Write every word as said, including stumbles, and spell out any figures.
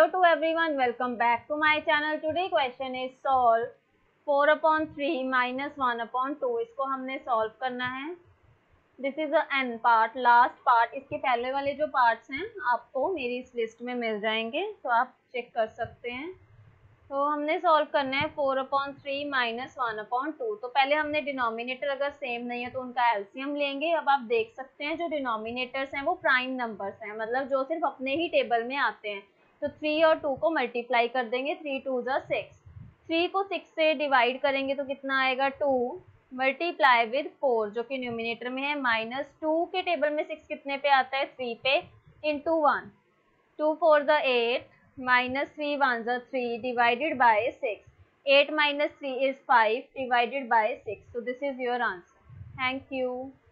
Hello to everyone, welcome back to my channel. Today question is solve four upon three minus one upon two. इसको हमने solve करना है. This is the n part, last part. इसके पहले वाले जो parts हैं आपको मेरी इस list में मिल जाएंगे, तो आप check कर सकते हैं. तो हमने solve करना है four upon three minus one upon two. तो पहले हमने denominator अगर same नहीं है तो उनका एलसीएम लेंगे. अब आप देख सकते हैं जो denominators हैं वो प्राइम नंबर्स हैं, मतलब जो सिर्फ अपने ही टेबल में आते हैं. तो थ्री और टू को मल्टीप्लाई कर देंगे. थ्री टू ज़ा सिक्स. थ्री को सिक्स से डिवाइड करेंगे तो कितना आएगा टू, मल्टीप्लाई विद फोर जो कि न्यूमिनेटर में है. माइनस टू के टेबल में सिक्स कितने पे आता है, थ्री पे, इंटू वन. टू फोर ज़ा एट, माइनस थ्री वन ज़ा three divided by six. Eight minus three is five divided by six. So this is your answer. Thank you.